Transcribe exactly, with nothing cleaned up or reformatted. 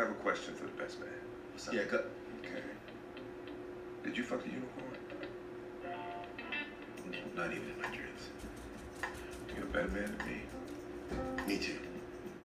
have a question for the best man. What's up? Yeah, good. Okay. Did you fuck the unicorn? Not even in my dreams. You're a better man than me. Me too.